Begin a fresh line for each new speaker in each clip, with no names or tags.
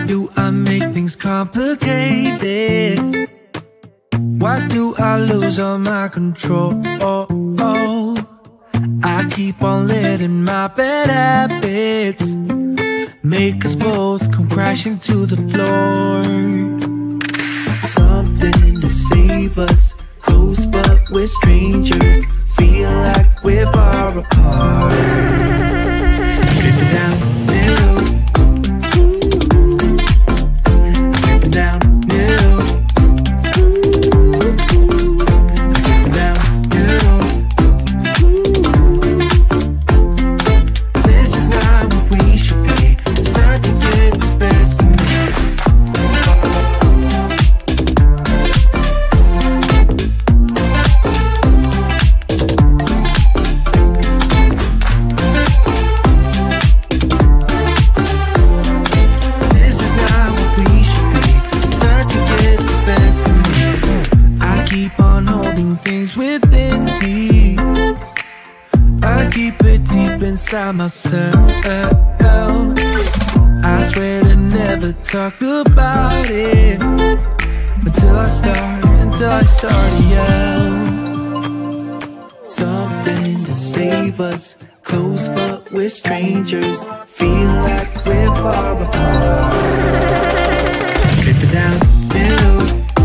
do I make things complicated? Why do I lose all my control? I keep on letting my bad habits make us both come crashing to the floor. Something to save us, close but we're strangers. Feel like we're far apart. Stripping down the middle. Stripping down the middle. Stripping down the middle. This is not what we should be. Start to get the best of me. Inside myself, I swear to never talk about it until I start to yell. Something to save us, close but we're strangers. Feel like we're far apart. Strip it down the middle.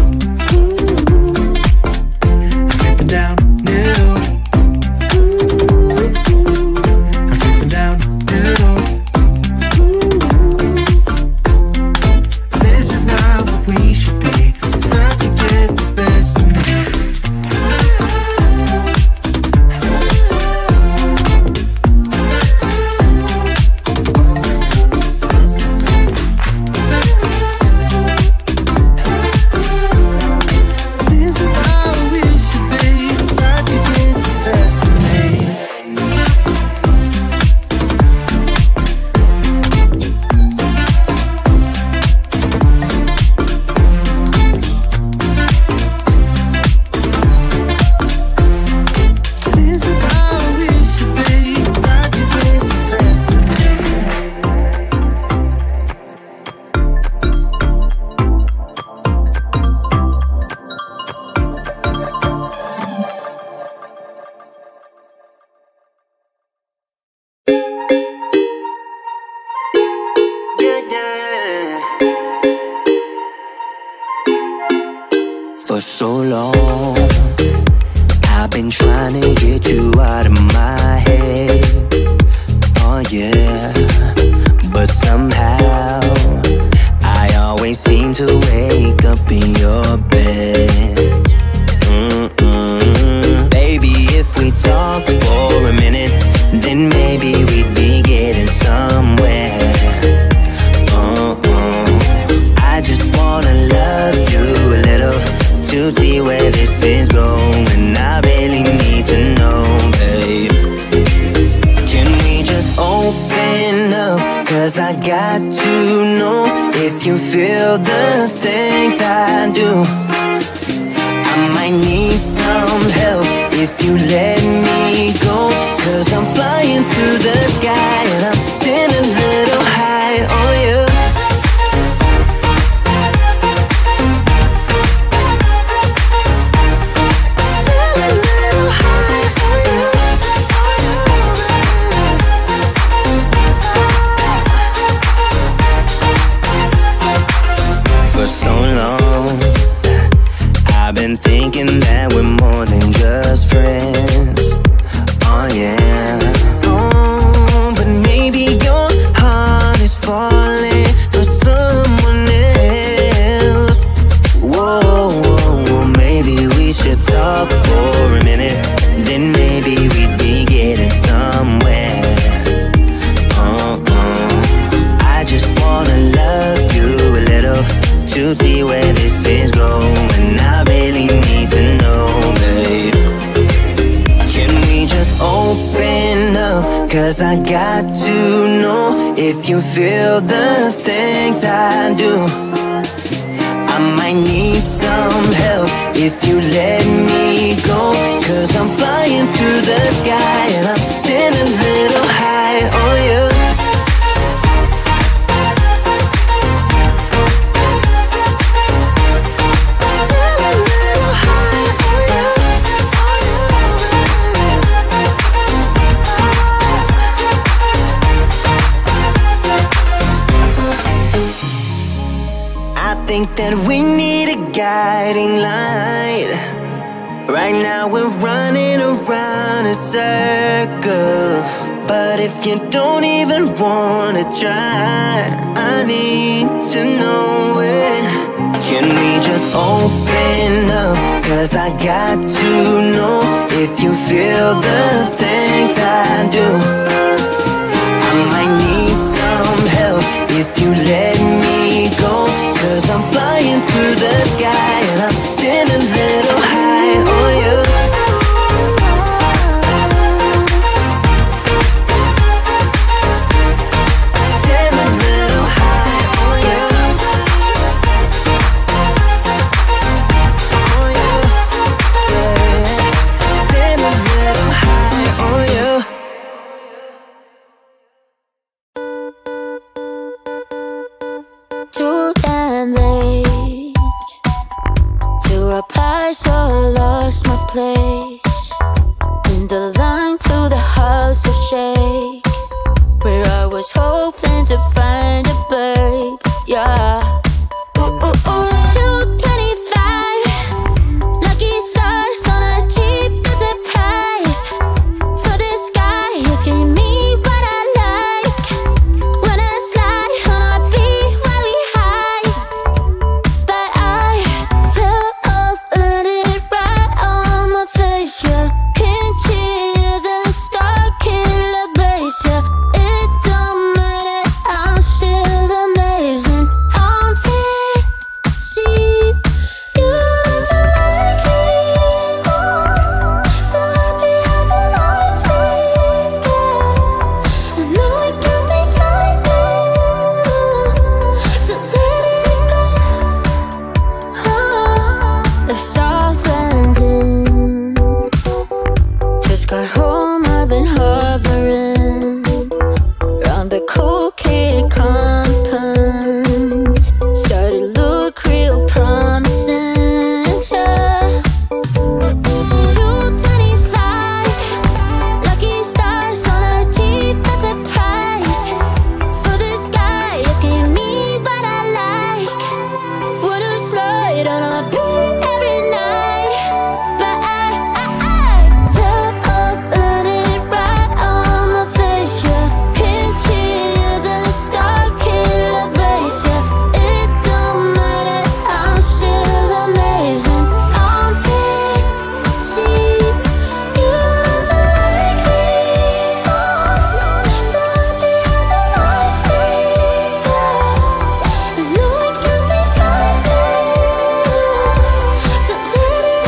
Strip it down the middle.
For so long, I've been trying to get you out of my head. Oh yeah, but somehow I always seem to wake up in your bed. Baby, if we talk for a minute, then maybe we'd be getting somewhere. I just wanna love you a little to see where this is going. I really need to know, babe. Can we just open up? Cause I got to know if you feel the things I do. I might need some help if you let me go. Cause I'm flying through the sky and I'm sitting a little high on you. Thinking that we're more than just friends. Oh yeah. Oh, but maybe your heart is falling for someone else. Whoa, maybe we should talk for a minute. Then maybe we'd be getting somewhere. I just wanna love you a little to see where this is going. I really need to know, babe. Can we just open up? Cause I got to know if you feel the things I do. I might need some help if you let me go. Cause I'm flying through the sky and I'm sitting a little high on you. think that we need a guiding light. Right now we're running around in circles, but if you don't even wanna try, I need to know it. Can we just open up? 'Cause I got to know if you feel the things I do. I might need some help if you let me go, 'cause I'm flying through the sky and I'm still a little high on you. Still a little high on you. On you, yeah. Still a little high on you.
Too damn late to apply, so I lost my place in the line to the house of shake, where I was hoping to find a babe. Yeah. Ooh, ooh, ooh. 225 lucky stars on a cheap visit price. For this guy who's giving me what I like. When I slide on a beat while we high, but I fell off and it right on my face. Yeah, can't hear the star killer bass. Yeah, it don't matter, I'm still amazing. I'm free, see you never like me more. So happy I can always be there. I know it can be frightening to let it go. The South Landing, just got home, I've been hovering around the cool kid compound. Started to look real promising, yeah. 225 lucky stars on a cheap visit price. For this guy asking me what I like. Wanna slide on a beat every night, but I fell off and it right on my face. Yeah, can't hear the star killer bass. Yeah, it don't matter, I'm still amazing. I'm free, see you never like me more. So happy I can always be there. I know it can be frightening to let it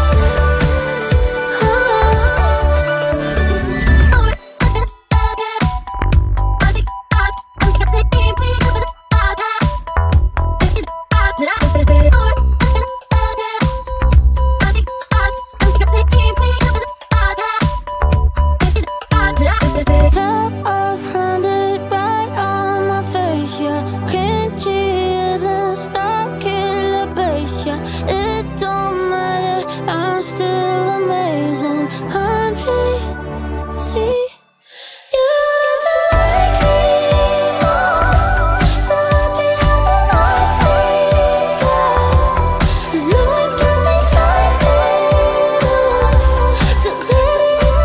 Top of 100 right on my face, yeah. Can't hear the star killer bass, yeah. It don't matter, I'm still amazing. I'm free, see you never like me more. So happy I can always be there. I know it can be frightening to let it go.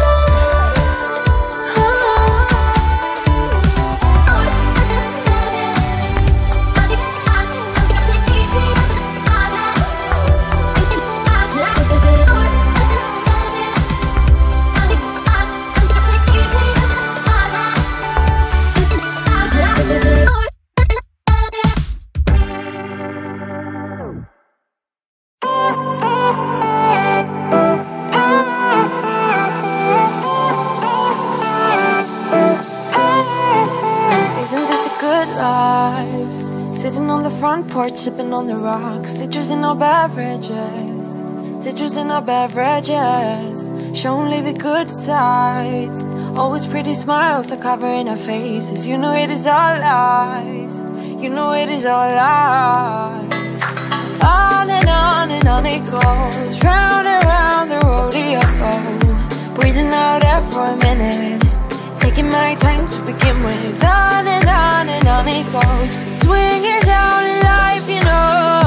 Isn't this a good life? Sitting on the front porch, sipping on the rocks. Citrus in our beverages, citrus in our beverages. Show only the good sides. Always pretty smiles are covering our faces. You know it is all lies. You know it is all lies. On and on it goes, round and round the rodeo. Breathing out air for a minute, taking my time to begin with. On and on it goes, swinging down in life, you know.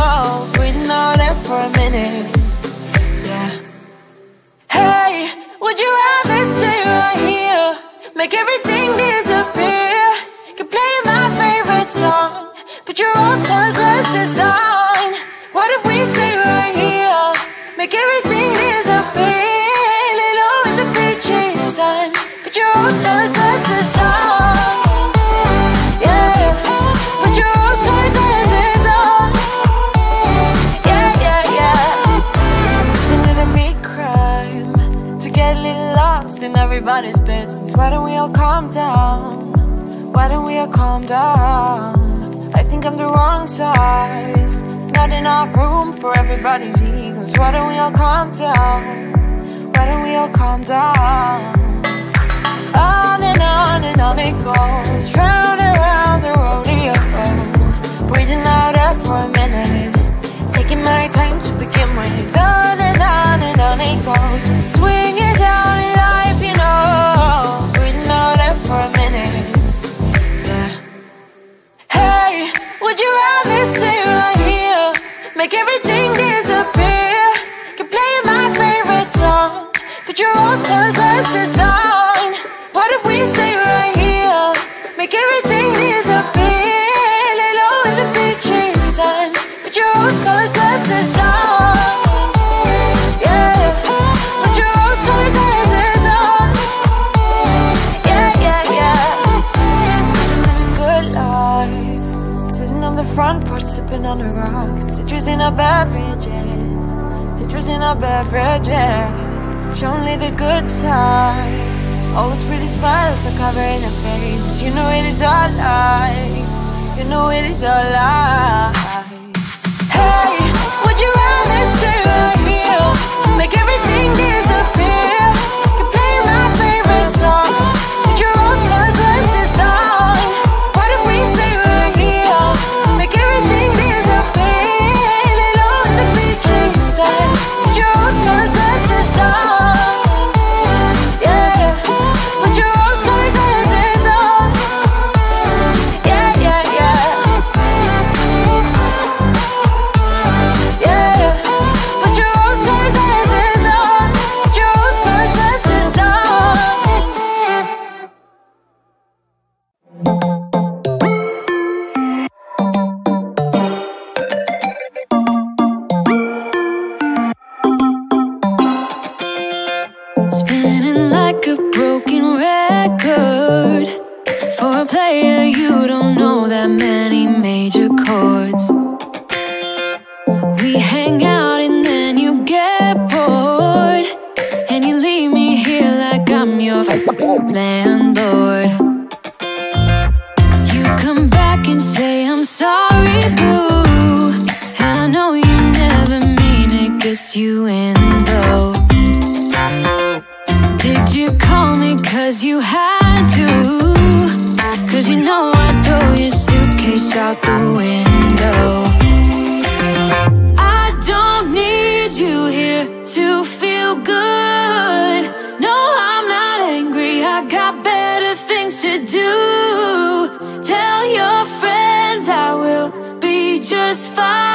why don't we all calm down? Why don't we all calm down? I think I'm the wrong size, not enough room for everybody's egos. Why don't we all calm down? Why don't we all calm down? On and on and on it goes, round and round the rodeo. Breathing out air for a minute, taking my time to begin with. On and on and on it goes, swinging down in life, you know. Breathing out air for a minute, yeah. Hey, would you rather stay right here, make everything disappear? Keep playing my favorite song, put your rose-colored glasses on. What if we stay right here, make everything disappear? Lay low in the beaching sun, put your rose-colored glasses on. Yeah, put your rose-colored glasses on. Yeah, yeah, yeah. It's a good life, sitting on the front porch, sipping on the rocks. Citrus in our beverages, citrus in our beverages. Show only the good sides, always pretty smiles are covering our faces. You know it is all lies, you know it is all lies. Hey, would you rather stay right here, make everything disappear? Keep playing my favorite song, put your rose-colored glasses on. What if we stay right here, make everything disappear? Lay low in the beaching sun, put your rose-colored glasses on.
Spinning like a broken record. For a player, you don't know that many major chords. We hang out and then you get bored, and you leave me here like I'm your landlord. You come back and say I'm sorry, boo, and I know you never mean it, gets you in though. Did you call me cause you had to? Cause you know I'd throw your suitcase out the window. I don't need you here to feel good. No, I'm not angry, I got better things to do. Tell your friends I will be just fine.